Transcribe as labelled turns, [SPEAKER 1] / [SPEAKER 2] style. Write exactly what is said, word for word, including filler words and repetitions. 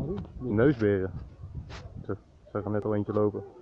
[SPEAKER 1] Neusberen. Zo, ik zag er net al eentje lopen.